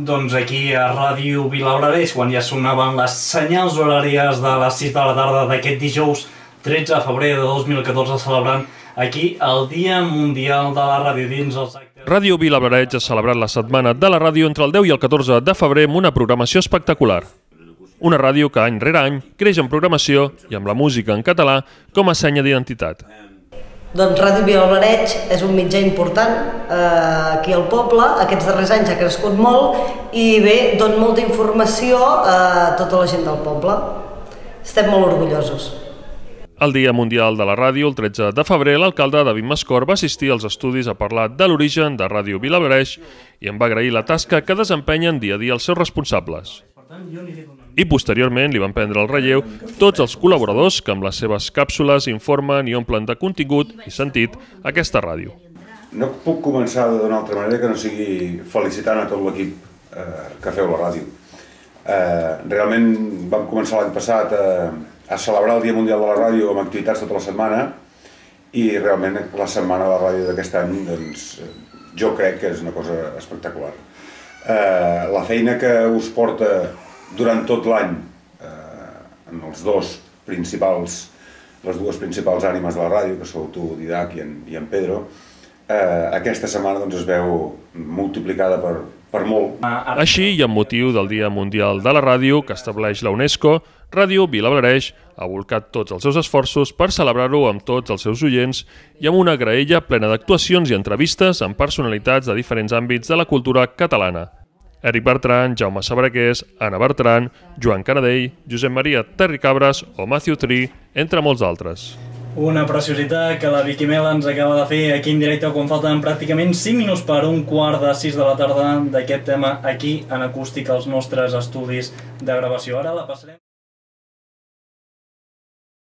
doncs aquí a Ràdio Vilablareix, quan ja sonaven les senyals horàries de les 6 de la tarda d'aquest dijous 13 de febrer de 2014, celebrant aquí el Dia Mundial de la Ràdio dins els actes. Ràdio Vilablareix ha celebrat la Setmana de la Ràdio entre el 10 i el 14 de febrer amb una programació espectacular. Una ràdio que any rere any creix en programació i amb la música en català com a senya d'identitat. Doncs Ràdio Vilablareix és un mitjà important aquí al poble, aquests darrers anys ha crescut molt i bé, dona molta informació a tota la gent del poble. Estem molt orgullosos. El Dia Mundial de la Ràdio, el 13 de febrer, l'alcalde David Mascor va assistir als estudis a parlar de l'origen de Ràdio Vilablareix i en va agrair la tasca que desempenyen dia a dia els seus responsables. I posteriorment li van prendre el relleu tots els col·laboradors que amb les seves càpsules informen i omplen de contingut i sentit aquesta ràdio. No puc començar d'una altra manera que no sigui felicitant a tot l'equip que feu la ràdio. Realment vam començar l'any passat a celebrar el Dia Mundial de la Ràdio amb activitats tota la setmana i realment la setmana de la ràdio d'aquest any jo crec que és una cosa espectacular. La feina que us porta durant tot l'any en les dues principals ànimes de la ràdio, que sou tu, Didac, i en Pedro, aquesta setmana es veu multiplicada per molt. Així, i amb motiu del Dia Mundial de la Ràdio que estableix la UNESCO, Ràdio Vilablareix ha volcat tots els seus esforços per celebrar-ho amb tots els seus oients i amb una graella plena d'actuacions i entrevistes amb personalitats de diferents àmbits de la cultura catalana. Eric Bertran, Jaume Sabraqués, Anna Bertran, Joan Canadell, Josep Maria Terricabres o Matthew Tree, entre molts altres. Una preciositat que la Vicky Mela ens acaba de fer aquí en directe quan falten pràcticament 5 minuts per un quart de 6 de la tarda d'aquest tema aquí en acústic als nostres estudis de gravació. Ara la passarem.